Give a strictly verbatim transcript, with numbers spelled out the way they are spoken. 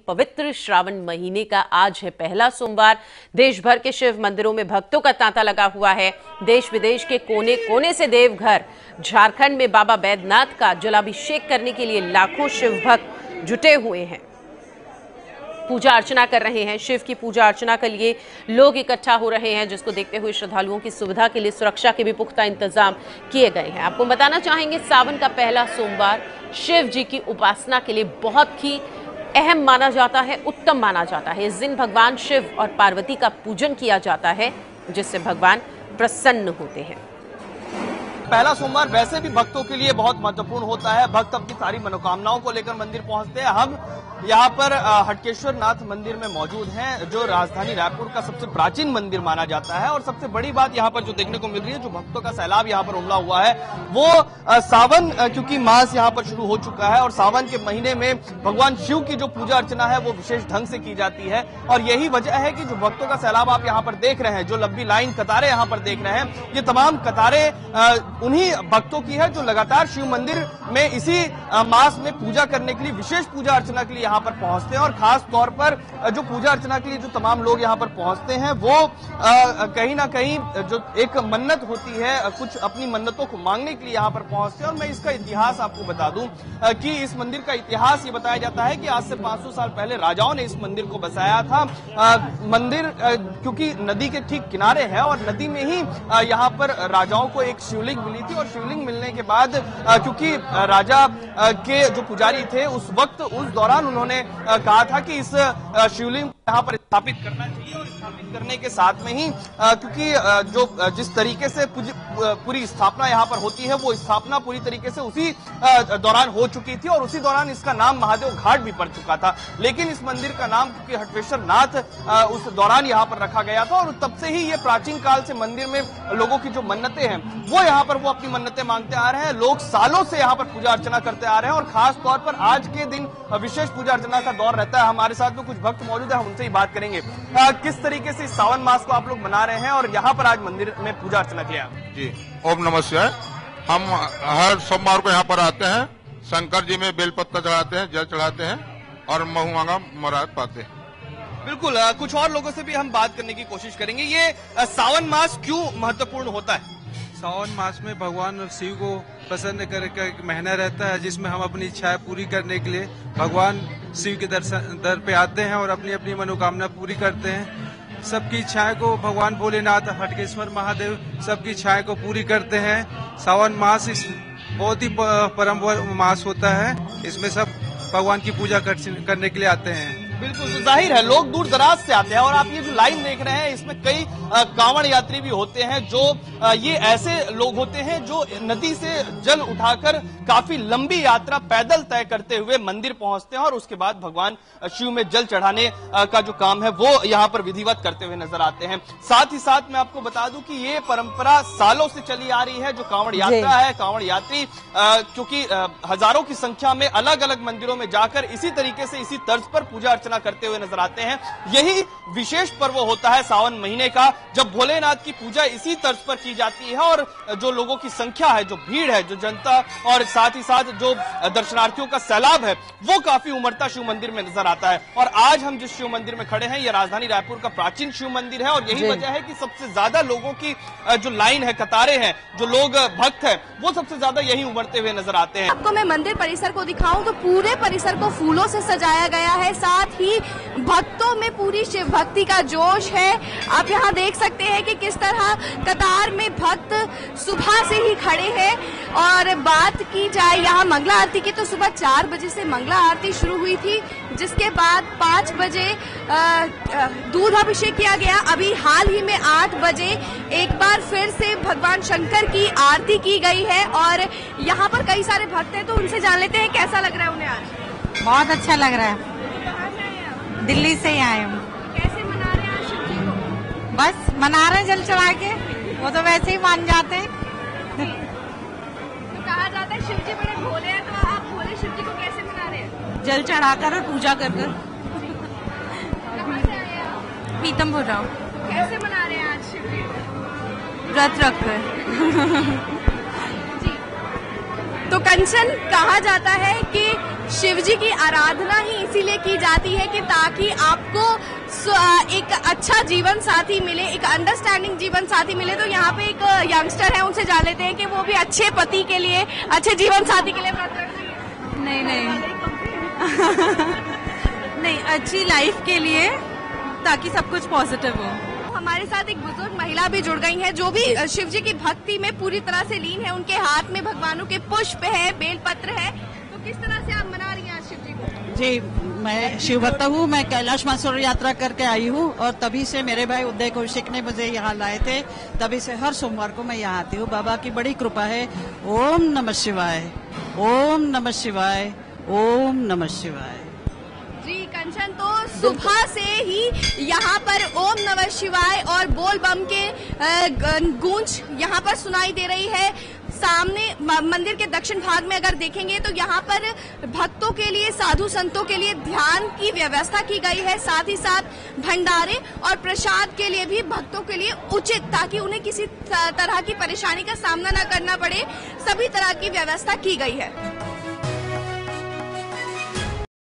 पवित्र श्रावण महीने का आज है पहला सोमवार। देश भर के शिव मंदिरों में भक्तों का तांता लगा हुआ है। देश विदेश के कोने कोने से देवघर झारखंड में बाबा बैद्यनाथ का जलाभिषेक करने के लिए लाखों शिव भक्त जुटे हुए हैं, पूजा अर्चना कर रहे हैं। शिव की पूजा अर्चना के लिए लोग इकट्ठा हो रहे हैं, जिसको देखते हुए श्रद्धालुओं की सुविधा के लिए सुरक्षा के भी पुख्ता इंतजाम किए गए हैं। आपको बताना चाहेंगे, सावन का पहला सोमवार शिव जी की उपासना के लिए बहुत ही अहम माना जाता है, उत्तम माना जाता है। इस दिन भगवान शिव और पार्वती का पूजन किया जाता है, जिससे भगवान प्रसन्न होते हैं। पहला सोमवार वैसे भी भक्तों के लिए बहुत महत्वपूर्ण होता है। भक्त अपनी सारी मनोकामनाओं को लेकर मंदिर पहुंचते हैं। हम यहाँ पर हटकेश्वर नाथ मंदिर में मौजूद हैं, जो राजधानी रायपुर का सबसे प्राचीन मंदिर माना जाता है। और सबसे बड़ी बात यहाँ पर जो देखने को मिल रही है, जो भक्तों का सैलाब यहाँ पर उमड़ा हुआ है, वो सावन, क्योंकि मास यहाँ पर शुरू हो चुका है और सावन के महीने में भगवान शिव की जो पूजा अर्चना है वो विशेष ढंग से की जाती है। और यही वजह है कि जो भक्तों का सैलाब आप यहाँ पर देख रहे हैं, जो लंबी लाइन कतारें यहाँ पर देख रहे हैं, ये तमाम कतारें उन्हीं भक्तों की है जो लगातार शिव मंदिर में इसी मास में पूजा करने के लिए, विशेष पूजा अर्चना के लिए यहाँ पर पहुंचते हैं। और खास तौर पर जो पूजा अर्चना के लिए जो तमाम लोग यहाँ पर पहुंचते हैं, वो कहीं ना कहीं जो एक मन्नत होती है, कुछ अपनी मन्नतों को मांगने के लिए यहाँ पर पहुंचते हैं। और मैं इसका इतिहास आपको बता दूं कि इस मंदिर का इतिहास ये बताया जाता है कि आज से पांच सौ साल पहले राजाओं ने इस मंदिर को बसाया था। मंदिर क्योंकि नदी के ठीक किनारे है और नदी में ही यहाँ पर राजाओं को एक शिवलिंग मिली थी। और शिवलिंग मिलने के बाद क्योंकि राजा के जो पुजारी थे उस वक्त, उस दौरान उन्होंने कहा था कि इस शिवलिंग को यहाँ पर स्थापित करना चाहिए। और स्थापित करने के साथ में ही क्योंकि जो जिस तरीके से पूरी स्थापना यहाँ पर होती है, वो स्थापना पूरी तरीके से उसी दौरान हो चुकी थी और उसी दौरान इसका नाम महादेव घाट भी पड़ चुका था। लेकिन इस मंदिर का नाम क्योंकि हटकेश्वर नाथ उस दौरान यहाँ पर रखा गया था और तब से ही ये प्राचीन काल से मंदिर में लोगों की जो मन्नतें हैं वो यहाँ पर वो अपनी मन्नतें मांगते आ रहे हैं। लोग सालों से यहाँ पर पूजा अर्चना करते आ रहे हैं और खास तौर पर आज के दिन विशेष पूजा अर्चना का दौर रहता है। हमारे साथ में कुछ भक्त मौजूद है, हम उनसे ही बात करेंगे। आ, किस तरीके से सावन मास को आप लोग मना रहे हैं और यहाँ पर आज मंदिर में पूजा अर्चना किया? जी, ओम नमः शिवाय। हम हर सोमवार को यहाँ पर आते हैं, शंकर जी में बेलपत्ता चढ़ाते हैं, जल चढ़ाते हैं और महू मांगा मुराद पाते हैं। बिल्कुल, आ, कुछ और लोगों से भी हम बात करने की कोशिश करेंगे। ये आ, सावन मास क्यों महत्वपूर्ण होता है? सावन मास में भगवान शिव को प्रसन्न करके एक महीना रहता है, जिसमें हम अपनी इच्छाएं पूरी करने के लिए भगवान शिव के दर्शन दर पे आते हैं और अपनी अपनी मनोकामना पूरी करते हैं। सबकी इच्छाएं को भगवान भोलेनाथ, हटकेश्वर महादेव सबकी इच्छाएं को पूरी करते हैं। सावन मास इस बहुत ही परम मास होता है, इसमें सब भगवान की पूजा करने के लिए आते हैं। बिल्कुल, तो जाहिर है लोग दूर दराज से आते हैं। और आप ये जो लाइन देख रहे हैं, इसमें कई कांवड़ यात्री भी होते हैं, जो आ, ये ऐसे लोग होते हैं जो नदी से जल उठाकर काफी लंबी यात्रा पैदल तय करते हुए मंदिर पहुंचते हैं और उसके बाद भगवान शिव में जल चढ़ाने का जो काम है वो यहाँ पर विधिवत करते हुए नजर आते हैं। साथ ही साथ मैं आपको बता दूं कि ये परंपरा सालों से चली आ रही है। जो कांवड़ यात्रा है, कांवड़ यात्री क्योंकि हजारों की संख्या में अलग अलग मंदिरों में जाकर इसी तरीके से, इसी तर्ज पर पूजा अर्चना करते हुए नजर आते हैं। यही विशेष पर्व होता है सावन महीने का, जब भोलेनाथ की पूजा इसी तर्ज पर की जाती है और जो लोगों की संख्या है, जो भीड़ है, जो जनता और साथ ही साथ जो दर्शनार्थियों का सैलाब है, वो काफी उमड़ता शिव मंदिर में नजर आता है। और आज हम जिस शिव मंदिर में खड़े हैं, ये राजधानी रायपुर का प्राचीन शिव मंदिर है और यही वजह है कि सबसे ज्यादा लोगों की जो लाइन है, कतारें हैं, जो लोग भक्त है, वो सबसे ज्यादा यही उमड़ते हुए नजर आते हैं। आपको मैं मंदिर परिसर को दिखाऊं तो पूरे परिसर को फूलों से सजाया गया है, साथ ही भक्तों में पूरी शिव भक्ति का जोश है। आप यहाँ देख सकते हैं कि किस तरह कतार में भक्त सुबह से ही खड़े हैं। और बात की जाए यहाँ मंगला आरती की, तो सुबह चार बजे से मंगला आरती शुरू हुई थी, जिसके बाद पाँच बजे दूध अभिषेक किया गया। अभी हाल ही में आठ बजे एक बार फिर से भगवान शंकर की आरती की गई है। और यहाँ पर कई सारे भक्त हैं, तो उनसे जान लेते हैं कैसा लग रहा है उन्हें आज। बहुत अच्छा लग रहा है। दिल्ली से ही आए हम। कैसे मना रहे हैं आज शिव जी को? बस मना रहे हैं जल चढ़ा के, वो तो वैसे ही मान जाते हैं। तो कहा जाता है शिव जी बड़े भोले हैं, तो आप भोले शिव जी को कैसे मना रहे हैं? जल चढ़ाकर और पूजा कर कर। कहाँ से आए आप? पीतमपुर राव। कैसे मना रहे हैं आज शिव जी? व्रत रख कर। जी, तो कंचन, कहा जाता है कि शिव जी की आराधना ही इसीलिए की जाती है कि ताकि आपको एक अच्छा जीवन साथी मिले, एक अंडरस्टैंडिंग जीवन साथी मिले। तो यहाँ पे एक यंगस्टर है, उनसे जान लेते हैं कि वो भी अच्छे पति के लिए, अच्छे जीवन साथी के लिए व्रत रखती है। नहीं नहीं नहीं, अच्छी लाइफ के लिए, ताकि सब कुछ पॉजिटिव हो। हमारे साथ एक बुजुर्ग महिला भी जुड़ गई हैं, जो भी शिव जी की भक्ति में पूरी तरह से लीन है। उनके हाथ में भगवानों के पुष्प है, बेलपत्र है। तो किस तरह से आप मना रही हैं शिव जी को? जी, मैं शिव भक्त हूँ। मैं कैलाश मानसरोवर यात्रा करके आई हूँ और तभी से मेरे भाई उदय कौशिक ने मुझे यहाँ लाए थे। तभी से हर सोमवार को मैं यहाँ आती हूँ। बाबा की बड़ी कृपा है। ओम नमः शिवाय, ओम नमः शिवाय, ओम नमः शिवाय। जी कंचन, तो सुबह से ही यहाँ पर ओम नमः शिवाय और बोल बम के गूंज यहाँ पर सुनाई दे रही है। सामने मंदिर के दक्षिण भाग में अगर देखेंगे तो यहाँ पर भक्तों के लिए, साधु संतों के लिए ध्यान की व्यवस्था की गई है। साथ ही साथ भंडारे और प्रसाद के लिए भी भक्तों के लिए उचित, ताकि उन्हें किसी तरह की परेशानी का सामना न करना पड़े, सभी तरह की व्यवस्था की गई है।